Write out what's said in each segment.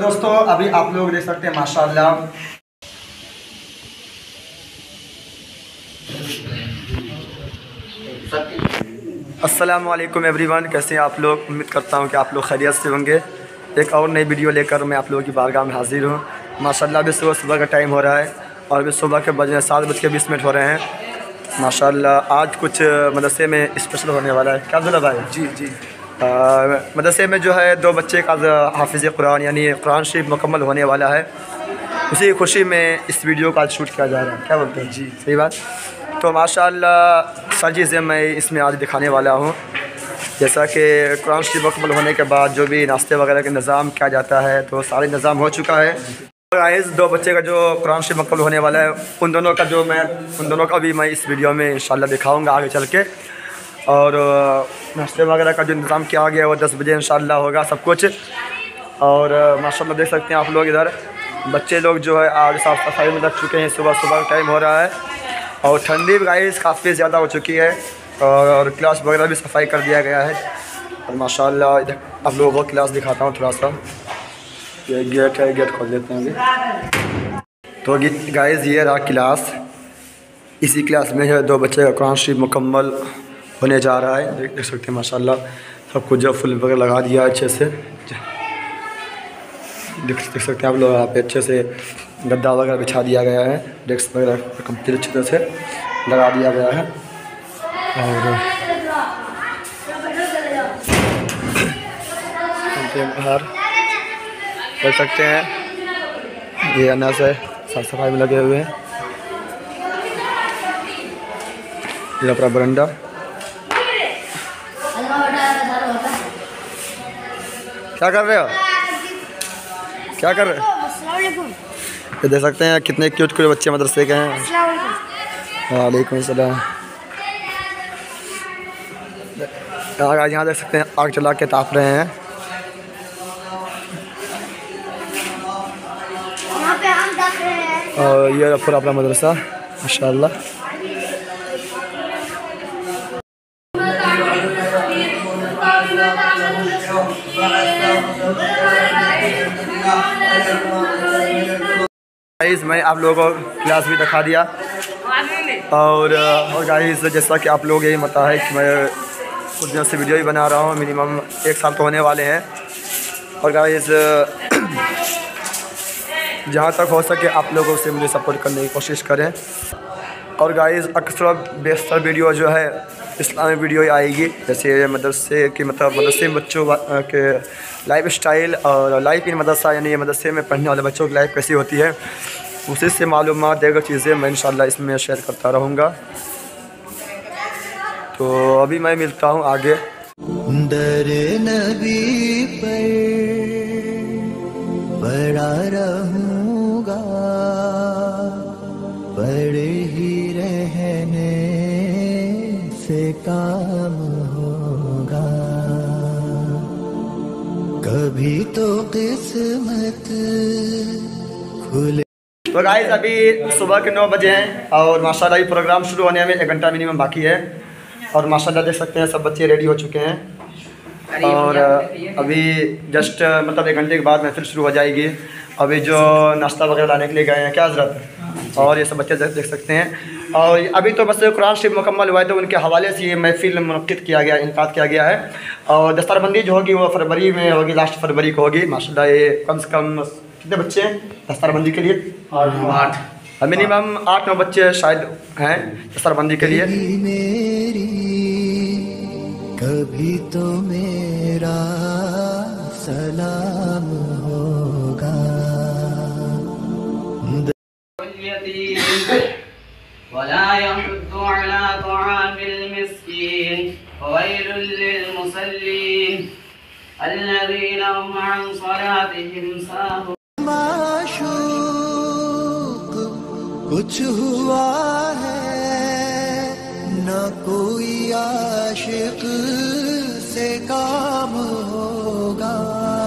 दोस्तों अभी आप लोग देख सकते हैं माशाल्लाह अस्सलाम वालेकुम एवरीवन, कैसे हैं आप लोग। उम्मीद करता हूं कि आप लोग खैरियत से होंगे। एक और नई वीडियो लेकर मैं आप लोगों की बारगाह में हाजिर हूं। माशाल्लाह अभी सुबह का टाइम हो रहा है और अभी सुबह के बजे 7:20 हो रहे हैं। माशाल्लाह आज कुछ मदरसे में स्पेशल होने वाला है। क्या बोला भाई? जी मदरसे में जो है 2 बच्चे का हाफिज़ कुरान यानी कुरान शरीफ मुकम्मल होने वाला है। उसी खुशी में इस वीडियो का आज शूट किया जा रहा है। क्या बोलते हैं? जी सही बात। तो माशाल्लाह सारी चीज़ें मैं इसमें आज दिखाने वाला हूँ। जैसा कि कुरान शरीफ मुकम्मल होने के बाद जो भी नाश्ते वगैरह का निज़ाम किया जाता है तो सारे निज़ाम हो चुका है। गाइस 2 बच्चे का जो कुरान शरीफ मुकम्मल होने वाला है उन दोनों का भी मैं इस वीडियो में इंशाल्लाह दिखाऊँगा आगे चल के। और नाश्ते वगैरह का जो इंतज़ाम किया गया है वो 10 बजे इंशाल्लाह होगा सब कुछ। और माशाल्लाह देख सकते हैं आप लोग इधर बच्चे लोग जो है आज साफ़ सफाई में लग चुके हैं। सुबह का टाइम हो रहा है और ठंडी गाइस काफ़ी ज़्यादा हो चुकी है और क्लास वगैरह भी सफाई कर दिया गया है। और माशाल्लाह इधर आप लोगों को क्लास दिखाता हूँ थोड़ा सा। ये गेट है, गेट खोल देते हैं अभी। तो गाइस ये रहा क्लास। इसी क्लास में है 2 बच्चे का कुरान शरीफ मुकम्मल होने जा रहा है। देख सकते हैं माशाल्लाह सब कुछ जो फुल वगैरह लगा दिया अच्छे से। देख सकते हैं आप लोग यहाँ पे अच्छे से गद्दा वगैरह बिछा दिया गया है। डेस्क वगैरह कंप्लीट अच्छी तरह से लगा दिया गया है। और बाहर देख सकते हैं ये अनाज है साफ सफाई में लगे हुए हैं। ये अपना बरंडा। क्या कर रहे हो? क्या कर रहे हो? ये देख सकते हैं कितने क्यूट क्यूट बच्चे मदरसे के हैं। वालेकुम सलाम। यहाँ देख सकते हैं आग जला के ताप रहे हैं। और ये पूरा अपना मदरसा माशाल्लाह। गाइस मैं आप लोगों को क्लास भी दिखा दिया। और गाइस जैसा कि आप लोग यही पता है कि मैं कुछ दिनों से वीडियो ही बना रहा हूँ। मिनिमम 1 साल तो होने वाले हैं। और गाइस जहाँ तक हो सके आप लोगों से मुझे सपोर्ट करने की कोशिश करें। और गाइस अक्सर बेशतर वीडियो जो है इस्लामिक वीडियो ही आएगी। जैसे मदरसे की मदरसे में बच्चों के लाइफ स्टाइल और लाइफ इन मदरसा यानी मदरसे में पढ़ने वाले बच्चों की लाइफ कैसी होती है उसी से मालूमात देकर चीज़ें मैं इंशाल्लाह इसमें शेयर करता रहूँगा। तो अभी मैं मिलता हूँ आगे। दर नबी पर पड़ा रहूँगा, पड़े ही रहने से काम होगा, कभी तो किस्मत खुले। तो गाइस अभी सुबह के 9 बजे हैं और माशाल्लाह ये प्रोग्राम शुरू होने में 1 घंटा मिनिमम बाकी है। और माशाल्लाह देख सकते हैं सब बच्चे रेडी हो चुके हैं और अभी जस्ट मतलब 1 घंटे के बाद महफिल शुरू हो जाएगी। अभी जो नाश्ता वगैरह लाने के लिए गए हैं क्या हज़रत, और ये सब बच्चे देख सकते हैं। और अभी तो बस कुरान शरीफ मुकम्मल हुआ है तो उनके हवाले से ये महफिल मुनक़्क़िद किया गया, इनक़ाद किया गया है। और दस्तरबंदी जो होगी वो फरवरी में होगी, लास्ट फरवरी को होगी। माशाल्लाह ये कम से कम कितने बच्चे हैं दस्तरबंदी के लिए? 8 मिनिमम 8-9 बच्चे शायद हैं दस्तरबंदी के लिए। मेरी कभी तो मेरा सलाम होगा। वला यहुद्दु अला तआमिल मिस्कीन ववैलुल लिलमुसल्लीन अल्लज़ीना हुम अन सलातिहिम साहून। माशूक कुछ हुआ है न कोई आशिक से काम होगा,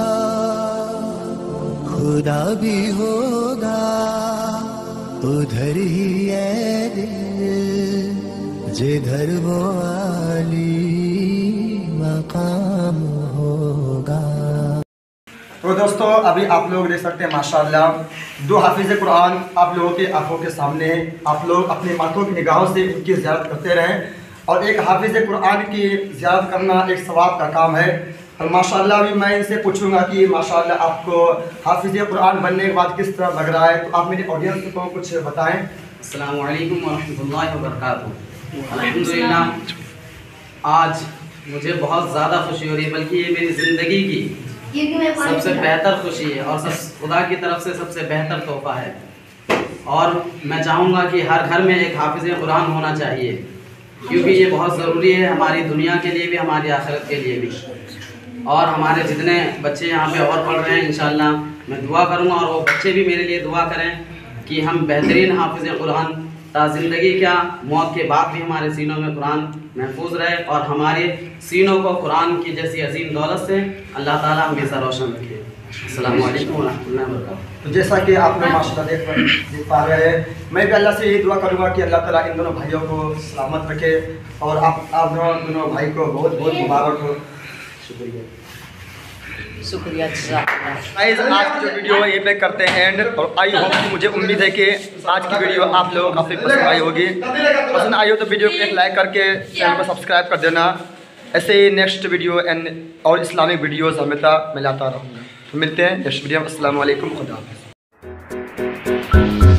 खुदा भी होगा उधर ही है दिल जिधर वो आली मकाम होगा। तो दोस्तों अभी आप लोग देख सकते हैं माशाल्लाह 2 हाफिज़ कुरान आप लोगों के आंखों के सामने हैं। आप लोग अपनी माथों की निगाहों से इनकी ज़ियारत करते रहें। और एक हाफिज़ कुरान की ज़ियारत करना एक सवाब का काम है। और माशाल्लाह अभी मैं इनसे पूछूंगा कि माशाल्लाह आपको हाफिज़ कुरान बनने के बाद किस तरह लग रहा है, तो आप मेरी ऑडियंस को कुछ बताएँ। अस्सलामु अलैकुम वरहमतुल्लाहि वबरकातुहू। अल्हम्दुलिल्लाह आज मुझे बहुत ज़्यादा खुशी हो रही है, बल्कि ये मेरी ज़िंदगी की सबसे बेहतर खुशी है और खुदा की तरफ से सबसे बेहतर तोहफ़ा है। और मैं चाहूँगा कि हर घर में एक हाफिज़ कुरान होना चाहिए, क्योंकि ये बहुत ज़रूरी है हमारी दुनिया के लिए भी, हमारी आखिरत के लिए भी। और हमारे जितने बच्चे यहाँ पे और पढ़ रहे हैं इंशाअल्लाह मैं दुआ करूँगा और वो बच्चे भी मेरे लिए दुआ करें कि हम बेहतरीन हाफिज़ कुरान ता ज़िंदगी क्या मौत के बाद भी हमारे सीनों में कुरान महफूज रहे और हमारे सीनों को कुरान की जैसी अजीम दौलत से अल्लाह ताला हमेशा रोशन रखे। अस्सलामु अलैकुम व रहमतुल्लाहि व बरकातुहू। तो जैसा कि आप लोग माशाल्लाह देख पा रहे हैं, मैं भी अल्लाह से यही दुआ करूँगा कि अल्लाह ताला इन दोनों भाइयों को सलामत रखे और आप दोनों भाई को बहुत बहुत मुबारक हो। शुक्रिया। गाइस आज की जो वीडियो है ये पे करते हैं एंड। और आई होप कि मुझे उम्मीद है कि आज की वीडियो आप लोगों को काफ़ी पसंद आई होगी। पसंद आई हो तो वीडियो को एक लाइक करके चैनल को सब्सक्राइब कर देना। ऐसे ही नेक्स्ट वीडियो एंड और इस्लामिक वीडियोज़ हमेशा मैं लाता रहूँगा। तो मिलते हैं नेक्स्ट वीडियो में। अस्सलाम वालेकुम, खुदा हाफ़िज़।